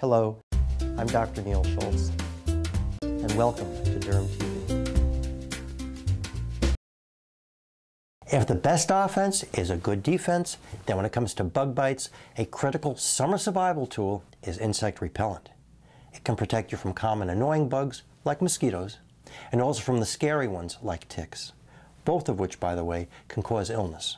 Hello, I'm Dr. Neil Schultz, and welcome to DermTV. If the best offense is a good defense, then when it comes to bug bites, a critical summer survival tool is insect repellent. It can protect you from common annoying bugs like mosquitoes, and also from the scary ones like ticks, both of which, by the way, can cause illness.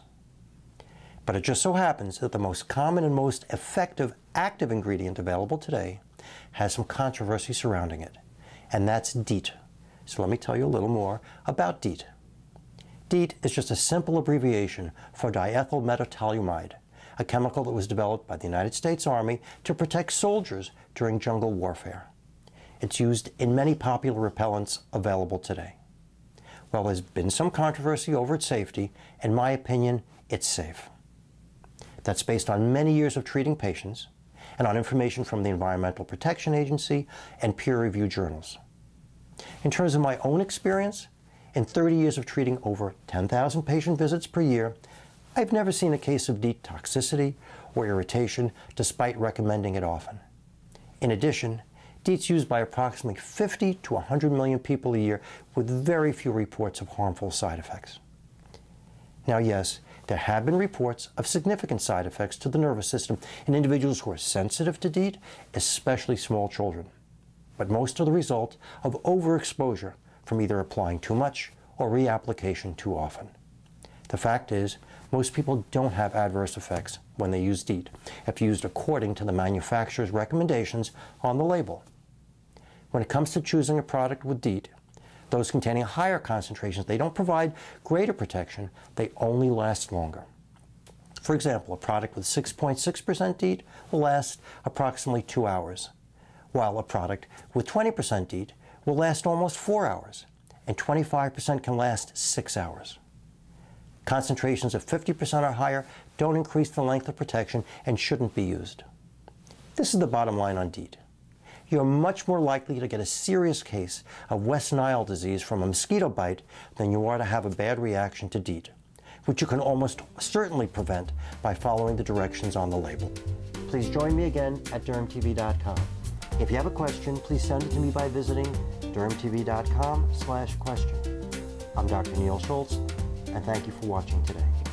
But it just so happens that the most common and most effective active ingredient available today has some controversy surrounding it, and that's DEET. So let me tell you a little more about DEET. DEET is just a simple abbreviation for diethylmetatoluamide, a chemical that was developed by the United States Army to protect soldiers during jungle warfare. It's used in many popular repellents available today. While there's been some controversy over its safety, in my opinion, it's safe. That's based on many years of treating patients and on information from the Environmental Protection Agency and peer-reviewed journals. In terms of my own experience, in 30 years of treating over 10,000 patient visits per year, I've never seen a case of DEET toxicity or irritation despite recommending it often. In addition, DEET's used by approximately 50 to 100 million people a year with very few reports of harmful side effects. Now yes, there have been reports of significant side effects to the nervous system in individuals who are sensitive to DEET, especially small children. But most are the result of overexposure from either applying too much or reapplication too often. The fact is, most people don't have adverse effects when they use DEET if used according to the manufacturer's recommendations on the label. When it comes to choosing a product with DEET, those containing higher concentrations, they don't provide greater protection, they only last longer. For example, a product with 6.6% DEET will last approximately 2 hours, while a product with 20% DEET will last almost 4 hours, and 25% can last 6 hours. Concentrations of 50% or higher don't increase the length of protection and shouldn't be used. This is the bottom line on DEET. You're much more likely to get a serious case of West Nile disease from a mosquito bite than you are to have a bad reaction to DEET, which you can almost certainly prevent by following the directions on the label. Please join me again at dermtv.com. If you have a question, please send it to me by visiting dermtv.com/question. I'm Dr. Neil Schultz, and thank you for watching today.